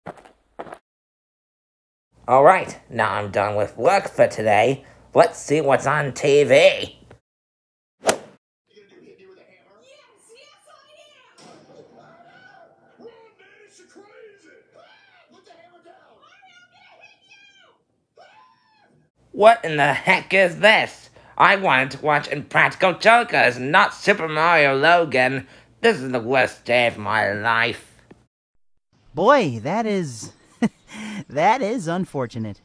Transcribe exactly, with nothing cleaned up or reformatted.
Alright, now I'm done with work for today. Let's see what's on T V. What in the heck is this? I wanted to watch Impractical Jokers, not Super Mario Logan. This is the worst day of my life. Boy, that is... that is unfortunate.